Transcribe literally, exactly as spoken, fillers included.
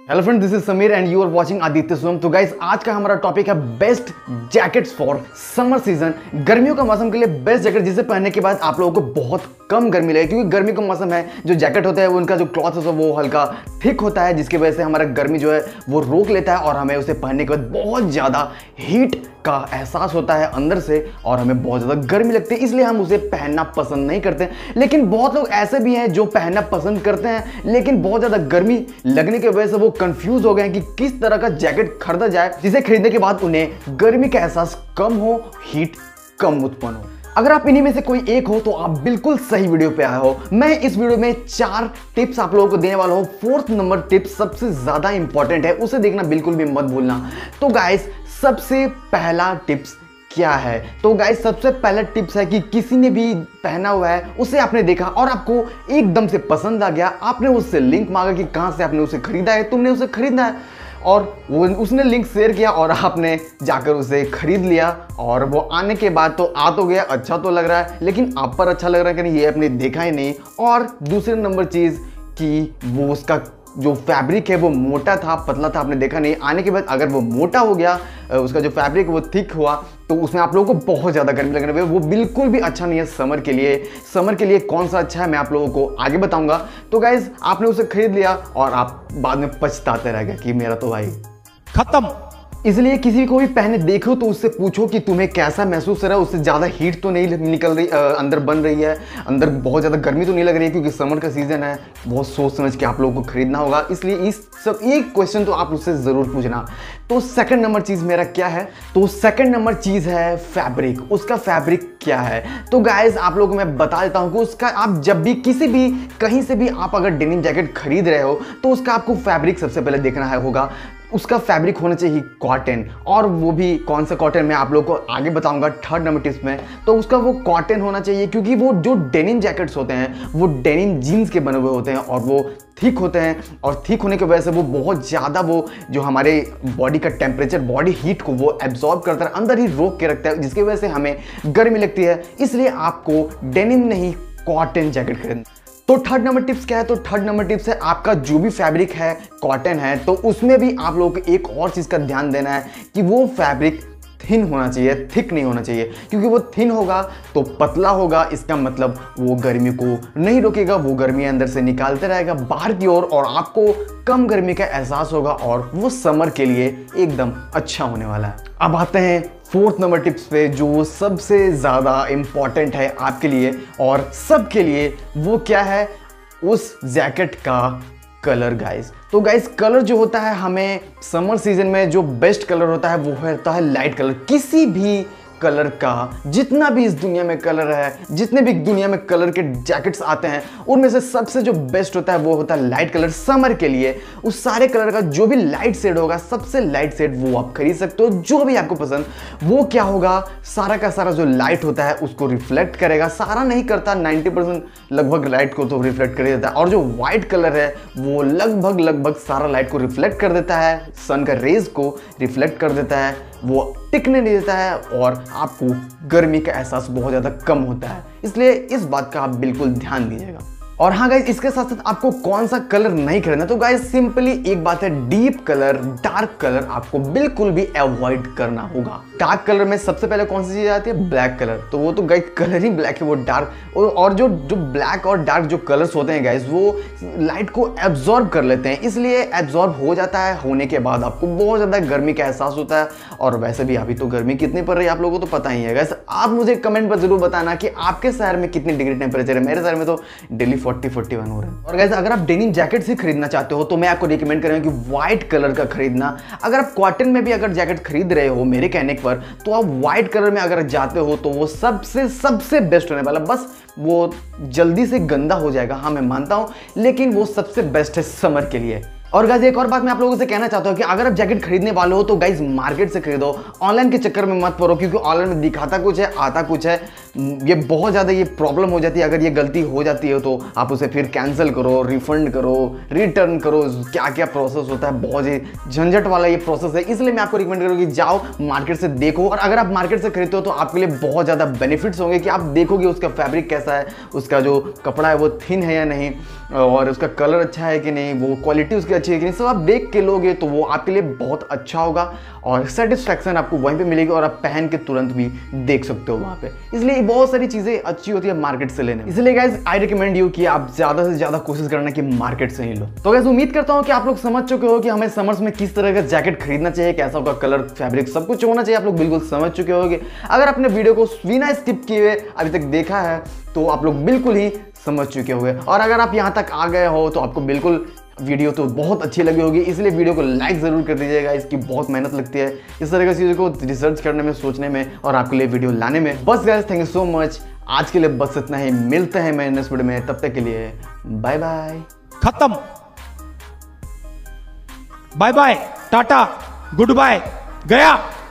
Hello friend, this is Sameer and you are watching Aditya Som. तो guys, आज का हमारा टॉपिक है best jackets for summer season. गर्मियों का मौसम के लिए बेस्ट जैकेट जिसे पहनने के बाद आप लोगों को बहुत कम गर्मी लगे, क्योंकि गर्मी का मौसम है। जो जैकेट होता है वो उनका जो क्लॉथ है वो हल्का थिक होता है, जिसकी वजह से हमारा गर्मी जो है वो रोक लेता है और हमें उसे पहनने के बाद बहुत ज़्यादा हीट का एहसास होता है अंदर से और हमें बहुत ज़्यादा गर्मी लगती है, इसलिए हम उसे पहनना पसंद नहीं करते। लेकिन बहुत लोग ऐसे भी हैं जो पहनना पसंद करते हैं, लेकिन बहुत ज़्यादा गर्मी लगने की वजह से वो कंफ्यूज हो गए हैं कि किस तरह का जैकेट खरीदा जाए जिसे खरीदने के बाद उन्हें गर्मी का एहसास कम हो, हीट कम उत्पन्न हो। अगर आप इन्हीं में से कोई एक हो तो आप बिल्कुल सही वीडियो पे आए हो। मैं इस वीडियो में चार टिप्स आप लोगों को देने वाला हूं। फोर्थ नंबर टिप्स सबसे ज्यादा इंपॉर्टेंट है, उसे देखना बिल्कुल भी मत भूलना। तो गाइस, सबसे पहला टिप्स क्या है? तो गाइस, सबसे पहला टिप्स है कि किसी ने भी पहना हुआ है, उसे आपने देखा और आपको एकदम से पसंद आ गया, आपने उससे लिंक मांगा कि कहां से आपने उसे खरीदा है, तुमने उसे खरीदा है और वो उसने लिंक शेयर किया और आपने जाकर उसे खरीद लिया। और वो आने के बाद तो आ तो गया, अच्छा तो लग रहा है, लेकिन आप पर अच्छा लग रहा है कि नहीं ये आपने देखा ही नहीं। और दूसरे नंबर चीज़ कि वो उसका जो फैब्रिक है वो मोटा था, पतला था, आपने देखा नहीं। आने के बाद अगर वो मोटा हो गया, उसका जो फैब्रिक वो थिक हुआ, तो उसमें आप लोगों को बहुत ज़्यादा गर्मी लगने लगे। वो बिल्कुल भी अच्छा नहीं है समर के लिए। समर के लिए कौन सा अच्छा है मैं आप लोगों को आगे बताऊंगा। तो गाइज, आपने उसे खरीद लिया और आप बाद में पछताते रह गए कि मेरा तो भाई खत्म। इसलिए किसी को भी पहने देखो तो उससे पूछो कि तुम्हें कैसा महसूस हो रहा है, उससे ज़्यादा हीट तो नहीं निकल रही, अंदर बन रही है, अंदर बहुत ज़्यादा गर्मी तो नहीं लग रही है, क्योंकि समर का सीज़न है। बहुत सोच समझ के आप लोगों को खरीदना होगा, इसलिए इस सब एक क्वेश्चन तो आप उससे ज़रूर पूछना। तो सेकंड नंबर चीज़ मेरा क्या है? तो सेकंड नंबर चीज़ है फैब्रिक। उसका फैब्रिक क्या है? तो गाइज, आप लोगों को मैं बता देता हूँ कि उसका आप जब भी किसी भी कहीं से भी आप अगर डेनिम जैकेट खरीद रहे हो तो उसका आपको फैब्रिक सबसे पहले देखना है होगा। उसका फैब्रिक होना चाहिए कॉटन, और वो भी कौन सा कॉटन मैं आप लोगों को आगे बताऊंगा थर्ड नंबर टिप्स में। तो उसका वो कॉटन होना चाहिए, क्योंकि वो जो डेनिम जैकेट्स होते हैं वो डेनिम जीन्स के बने हुए होते हैं और वो थिक होते हैं, और थिक होने की वजह से वो बहुत ज़्यादा वो जो हमारे बॉडी का टेम्परेचर, बॉडी हीट को वो एब्जॉर्ब करता है, अंदर ही रोक के रखता है, जिसकी वजह से हमें गर्मी लगती है। इसलिए आपको डेनिम नहीं कॉटन जैकेट खरीदना। तो थर्ड नंबर टिप्स क्या है? तो थर्ड नंबर टिप्स है आपका जो भी फैब्रिक है कॉटन है, तो उसमें भी आप लोगों को एक और चीज़ का ध्यान देना है कि वो फैब्रिक थिन होना चाहिए, थिक नहीं होना चाहिए, क्योंकि वो थिन होगा तो पतला होगा, इसका मतलब वो गर्मी को नहीं रोकेगा, वो गर्मी अंदर से निकालते रहेगा बाहर की ओर, और आपको कम गर्मी का एहसास होगा और वो समर के लिए एकदम अच्छा होने वाला है। अब आते हैं फोर्थ नंबर टिप्स पे, जो सबसे ज़्यादा इम्पॉर्टेंट है आपके लिए और सबके लिए। वो क्या है? उस जैकेट का कलर गाइस। तो गाइस, कलर जो होता है, हमें समर सीजन में जो बेस्ट कलर होता है वो होता है लाइट कलर। किसी भी कलर का, जितना भी इस दुनिया में कलर है, जितने भी दुनिया में कलर के जैकेट्स आते हैं, उनमें से सबसे जो बेस्ट होता है वो होता है लाइट कलर। समर के लिए उस सारे कलर का जो भी लाइट शेड होगा, सबसे लाइट शेड वो आप खरीद सकते हो, जो भी आपको पसंद। वो क्या होगा? सारा का सारा जो लाइट होता है उसको रिफ्लेक्ट करेगा, सारा नहीं करता, नाइन्टी परसेंट लगभग लाइट को तो रिफ्लेक्ट कर देता है। और जो व्हाइट कलर है वो लगभग लगभग सारा लाइट को रिफ्लेक्ट कर देता है, सन का रेज को रिफ्लेक्ट कर देता है, वो टिकने नहीं देता है और आपको गर्मी का एहसास बहुत ज़्यादा कम होता है। इसलिए इस बात का आप बिल्कुल ध्यान दीजिएगा। और हाँ गाइस, इसके साथ साथ आपको कौन सा कलर नहीं खरीदना? तो गाइस, सिंपली एक बात है, डीप कलर, डार्क कलर आपको बिल्कुल भी अवॉइड करना होगा। डार्क कलर में सबसे पहले कौन सी चीज आती है? Black colour. तो वो तो गाइस कलर ही ब्लैक है, वो डार्क। और जो जो ब्लैक और डार्क जो कलर्स होते हैं गाइस, वो लाइट को एब्जॉर्ब कर लेते हैं, इसलिए एब्जॉर्ब हो जाता है। होने के बाद आपको बहुत ज़्यादा गर्मी का एहसास होता है। और वैसे भी अभी तो गर्मी कितनी पड़ रही है आप लोगों को तो पता ही है गाइस। आप मुझे कमेंट पर जरूर बताना कि आपके शहर में कितनी डिग्री टेम्परेचर है। मेरे शहर में तो डेली फोर्टी फोर्टी वन हो रहा है। और गाइस, अगर आप डेनिम जैकेट से खरीदना चाहते हो तो मैं आपको रिकमेंड करूंगा कि व्हाइट कलर का खरीदना। अगर आप कॉटन में भी अगर जैकेट खरीद रहे हो मेरे कहने पर, तो आप व्हाइट कलर में अगर जाते हो तो वो सबसे सबसे बेस्ट होने वाला। बस वो जल्दी से गंदा हो जाएगा, हाँ मैं मानता हूं, लेकिन वो सबसे बेस्ट है समर के लिए। और गाइस, एक और बात मैं आप लोगों से कहना चाहता हूँ कि अगर आप जैकेट खरीदने वाले हो तो गाइस मार्केट से खरीदो, ऑनलाइन के चक्कर में मत पड़ो, क्योंकि ऑनलाइन में दिखाता कुछ है, आता कुछ है। ये बहुत ज़्यादा ये प्रॉब्लम हो जाती है। अगर ये गलती हो जाती है तो आप उसे फिर कैंसिल करो, रिफंड करो, रिटर्न करो, क्या क्या प्रोसेस होता है, बहुत ही झंझट वाला ये प्रोसेस है। इसलिए मैं आपको रिकमेंड करूँगी जाओ मार्केट से देखो, और अगर आप मार्केट से खरीदते हो तो आपके लिए बहुत ज़्यादा बेनिफिट्स होंगे कि आप देखोगे उसका फैब्रिक कैसा है, उसका जो कपड़ा है वो थिन है या नहीं, और उसका कलर अच्छा है कि नहीं, वो क्वालिटी उसकी अच्छी है कि नहीं, सब आप देख के लोगे तो वो आपके लिए बहुत अच्छा होगा और सेटिस्फैक्शन आपको वहीं पे मिलेगी और आप पहन के तुरंत भी देख सकते हो वहाँ पे। इसलिए बहुत सारी चीज़ें अच्छी होती है मार्केट से लेने। इसलिए गाइज आई रिकमेंड यू कि आप ज़्यादा से ज़्यादा कोशिश करना कि मार्केट से ही लो। तो गाइज उम्मीद करता हूँ कि आप लोग समझ चुके हो कि हमें समर्स में किस तरह का जैकेट खरीदना चाहिए, कैसा होगा कलर, फैब्रिक, सब कुछ होना चाहिए। आप लोग बिल्कुल समझ चुके होंगे। अगर आपने वीडियो को बिना स्किप किए अभी तक देखा है तो आप लोग बिल्कुल ही समझ चुके होंगे, और अगर आप यहाँ तक आ गए हो तो आपको बिल्कुल वीडियो तो बहुत अच्छी लगी होगी। इसलिए वीडियो को लाइक ज़रूर कर दीजिएगा। इसकी बहुत मेहनत लगती है इस तरह की चीज़ों को रिसर्च करने में, सोचने में और आपके लिए वीडियो लाने में। बस guys thank you so much. आज के लिए बस इतना ही। मिलते हैं मैं नेक्स्ट वीडियो में, तब तक के लिए बाय बाय। खत्म। बाय बाय, टाटा, गुड बाय, गया।